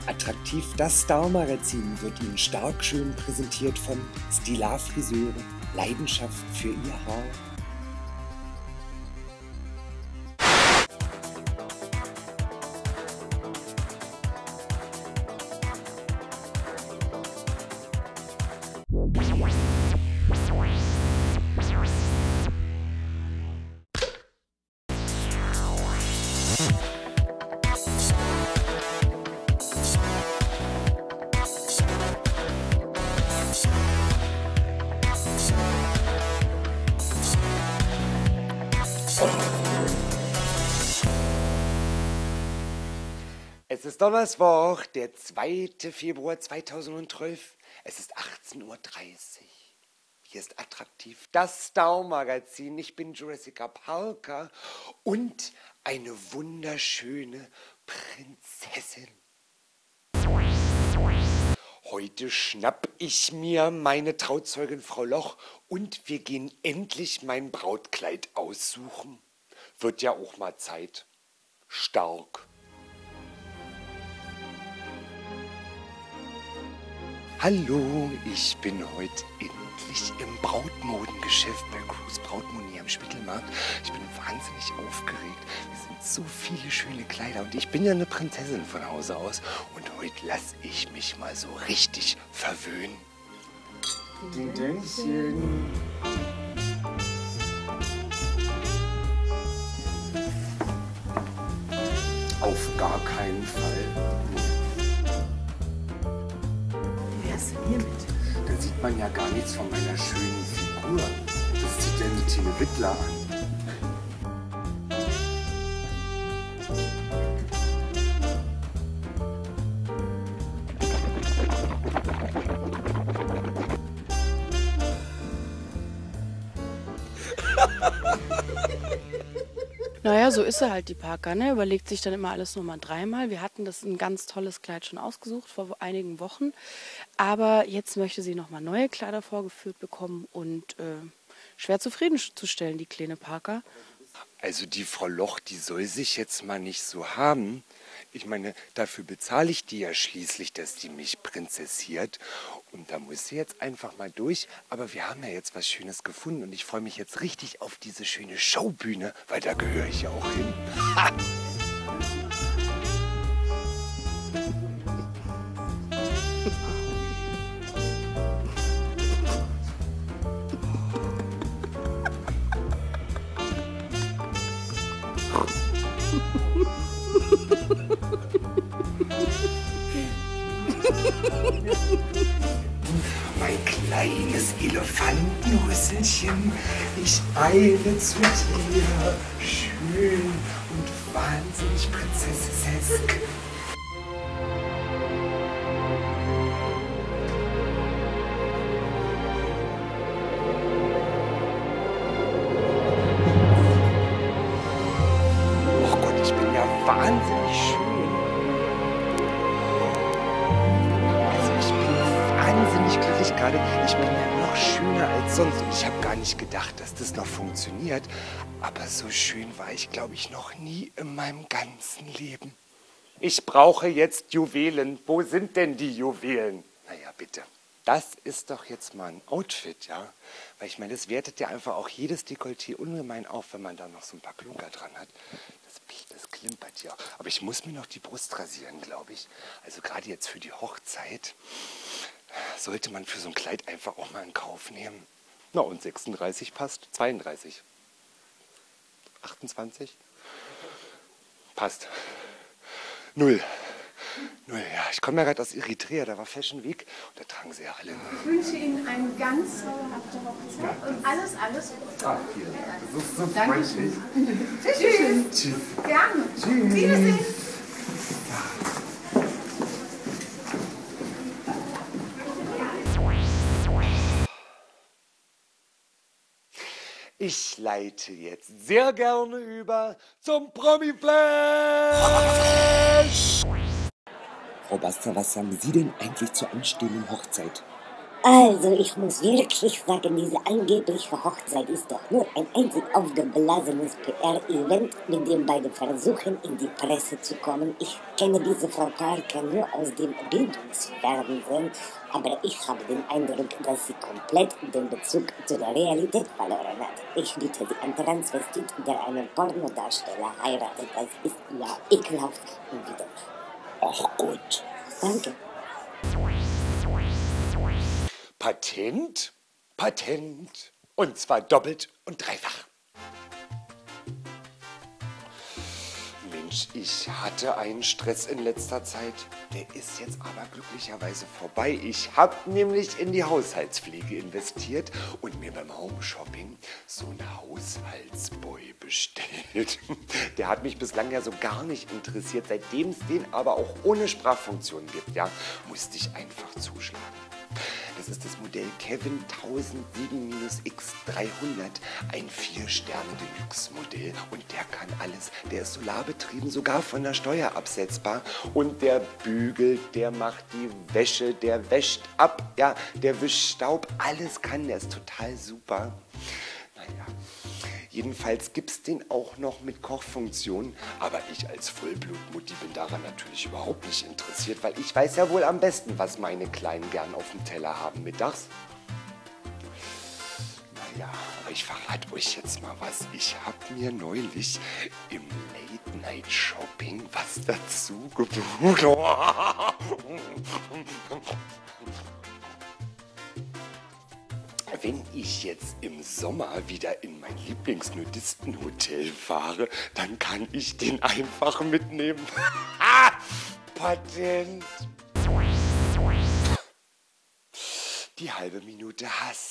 Attraktiv, das Star-Magazin wird Ihnen stark schön präsentiert von Stila Friseure, Leidenschaft für Ihr Haar. Es ist Donnerstag, der 2. Februar 2012. Es ist 18:30 Uhr. Hier ist Attraktiv, das Star-Magazin. Ich bin Jurassica Parker und eine wunderschöne Prinzessin. Heute schnapp ich mir meine Trauzeugin Frau Loch und wir gehen endlich mein Brautkleid aussuchen. Wird ja auch mal Zeit. Stark. Hallo, ich bin heute endlich im Brautmodengeschäft bei Cruise Brautmoni am Spittelmarkt. Ich bin wahnsinnig aufgeregt. Es sind so viele schöne Kleider und ich bin ja eine Prinzessin von Hause aus. Und heute lasse ich mich mal so richtig verwöhnen. Dindönchen. Auf gar keinen Fall. Hier mit. Da sieht man ja gar nichts von meiner schönen Figur. Das zieht ja die Tine Wittler an. Naja, so ist er halt, die Parker, ne? Überlegt sich dann immer alles nochmal dreimal. Wir hatten das ein ganz tolles Kleid schon ausgesucht vor einigen Wochen. Aber jetzt möchte sie nochmal neue Kleider vorgeführt bekommen und schwer zufriedenzustellen, die kleine Parker. Also die Frau Loch, die soll sich jetzt mal nicht so haben. Ich meine, dafür bezahle ich die ja schließlich, dass die mich prinzessiert. Und da muss sie jetzt einfach mal durch. Aber wir haben ja jetzt was Schönes gefunden und ich freue mich jetzt richtig auf diese schöne Showbühne, weil da gehöre ich ja auch hin. Ha! Mein kleines Elefantenrüsselchen, ich eile zu dir, schön und wahnsinnig prinzessesk. Oh Gott, ich bin ja wahnsinnig schön. Wahnsinnig glücklich gerade. Ich bin ja noch schöner als sonst. Und ich habe gar nicht gedacht, dass das noch funktioniert. Aber so schön war ich, glaube ich, noch nie in meinem ganzen Leben. Ich brauche jetzt Juwelen. Wo sind denn die Juwelen? Naja, bitte. Das ist doch jetzt mal ein Outfit, ja? Weil ich meine, das wertet ja einfach auch jedes Dekolleté ungemein auf, wenn man da noch so ein paar Klunker dran hat. Das klimpert ja. Aber ich muss mir noch die Brust rasieren, glaube ich. Also gerade jetzt für die Hochzeit sollte man für so ein Kleid einfach auch mal in Kauf nehmen. Na und 36 passt, 32. 28? Passt. 0. Ja, ich komme ja gerade aus Eritrea, da war Fashion Week und da tragen sie ja alle. Ich wünsche Ihnen eine ganz zauberhafte Hochzeit und alles Gute. Ah, vielen Dank. Das ist so Dankeschön. freundlich. Tschüss. Tschüss. Gerne. Tschüss. Wiedersehen. Ich leite jetzt sehr gerne über zum Promi-Flash. Frau Basta, was sagen Sie denn eigentlich zur anstehenden Hochzeit? Also, ich muss wirklich sagen, diese angebliche Hochzeit ist doch nur ein einzig aufgeblasenes PR-Event, mit dem beide versuchen, in die Presse zu kommen. Ich kenne diese Frau Parker nur aus dem Bildungsfernsehen, aber ich habe den Eindruck, dass sie komplett den Bezug zu der Realität verloren hat. Ich bitte sie an Transvestit, der einen Pornodarsteller heiratet. Das ist ja ekelhaft und widerlich. Ach Gott. Danke. Patent? Patent. Und zwar doppelt und dreifach. Mensch, ich hatte einen Stress in letzter Zeit. Der ist jetzt aber glücklicherweise vorbei. Ich habe nämlich in die Haushaltspflege investiert und mir beim Home-Shopping so einen Haushaltsboy bestellt. Der hat mich bislang ja so gar nicht interessiert. Seitdem es den aber auch ohne Sprachfunktion gibt, ja, musste ich einfach zuschlagen. Das ist das Modell Kevin 1007-X300, ein 4-Sterne-Deluxe-Modell und der kann alles. Der ist solarbetrieben, sogar von der Steuer absetzbar und der bügelt, der macht die Wäsche, der wäscht ab, ja, der wischt Staub, alles kann, der ist total super. Naja. Jedenfalls gibt es den auch noch mit Kochfunktion, aber ich als Vollblutmutti bin daran natürlich überhaupt nicht interessiert, weil ich weiß ja wohl am besten, was meine Kleinen gern auf dem Teller haben mittags. Naja, aber ich verrate euch jetzt mal was. Ich habe mir neulich im Late-Night-Shopping was dazu gebucht. Wenn ich jetzt im Sommer wieder in mein Lieblingsnudistenhotel fahre, dann kann ich den einfach mitnehmen. Patent. Die halbe Minute Hass.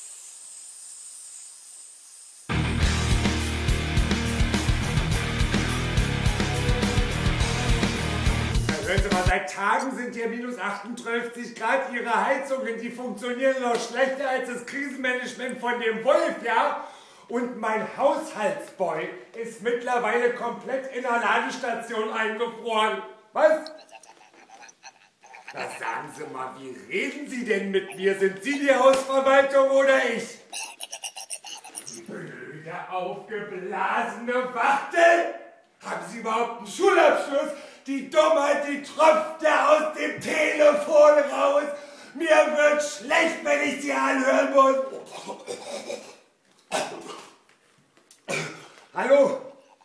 Hören Sie mal, seit Tagen sind hier minus 38 Grad. Ihre Heizungen, die funktionieren noch schlechter als das Krisenmanagement von dem Wolf, ja? Und mein Haushaltsboy ist mittlerweile komplett in der Ladestation eingefroren. Was? Na, sagen Sie mal, wie reden Sie denn mit mir? Sind Sie die Hausverwaltung oder ich? Die blöde, aufgeblasene Wachtel! Haben Sie überhaupt einen Schulabschluss? Die Dummheit, die tropft da aus dem Telefon raus. Mir wird schlecht, wenn ich sie anhören muss. Hallo?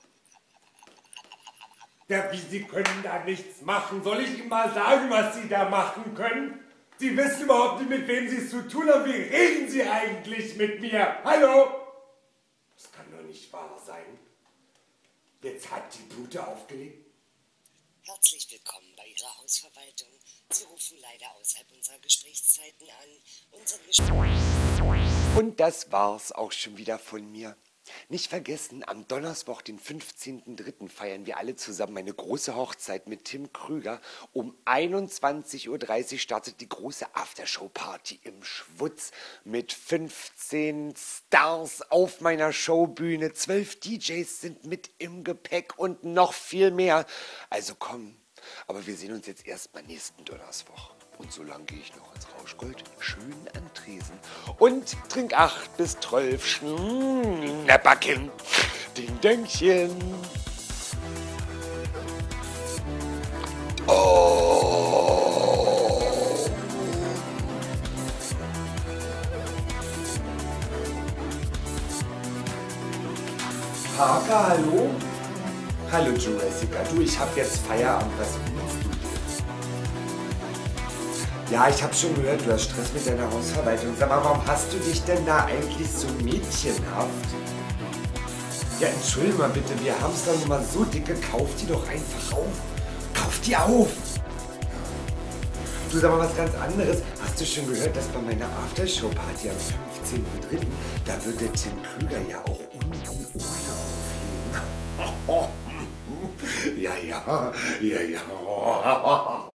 Ja, wie, Sie können da nichts machen. Soll ich Ihnen mal sagen, was Sie da machen können? Sie wissen überhaupt nicht, mit wem Sie es zu tun haben. Wie reden Sie eigentlich mit mir? Hallo? Das kann doch nicht wahr sein. Jetzt hat die Blute aufgelegt. Herzlich willkommen bei Ihrer Hausverwaltung. Sie rufen leider außerhalb unserer Gesprächszeiten an. Und das war's auch schon wieder von mir. Nicht vergessen, am Donnerstag, den 15.03. feiern wir alle zusammen eine große Hochzeit mit Tim Krüger. Um 21:30 Uhr startet die große Aftershow-Party im Schwutz mit 15 Stars auf meiner Showbühne. 12 DJs sind mit im Gepäck und noch viel mehr. Also komm, aber wir sehen uns jetzt erstmal nächsten Donnerstag. Und so lange gehe ich noch ins Rauschgold, schön an Tresen und trink 8 bis 12 Schnäpperchen, Ding Dängchen. Oh. Parker, hallo? Hallo Jurassica, du, ich hab jetzt Feierabend, was willst du denn? Ja, ich hab schon gehört, du hast Stress mit deiner Hausverwaltung. Sag mal, warum hast du dich denn da eigentlich so mädchenhaft? Ja, entschuldige mal bitte, wir haben's doch nur mal so dicke, kauf die doch einfach auf. Kauf die auf! Du, sag mal was ganz anderes. Hast du schon gehört, dass bei meiner Aftershow-Party am 15.03. da wird der Tim Krüger ja auch unten ohne auflegen? Ja, ja, ja, ja.